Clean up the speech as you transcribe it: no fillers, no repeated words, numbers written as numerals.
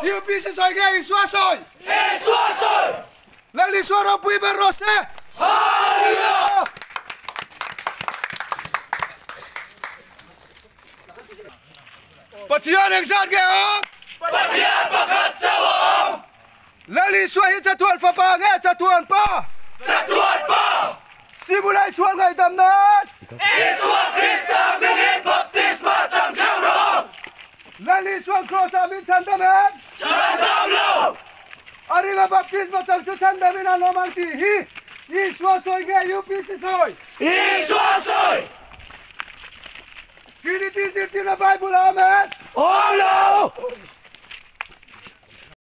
UPC soi ge Iswa soi. Iswa soi. Lali suara pui berose. Haleluya. Patian exat ge om. Patian pakat sawam. Lali suai chatuan fa pa ge chatuan pa. Chatuan pa. Simulai suan ngai damnan. Iswa Krista bingin baptisma chang chang. Lali suan cross amin chandamen. Chandamlo. Arriba baptisma chang chu chandamen anomang ti hi. Iswa soi ge UPC soi. Iswa soi. Kini ti sirti na Bible amen. Oh no.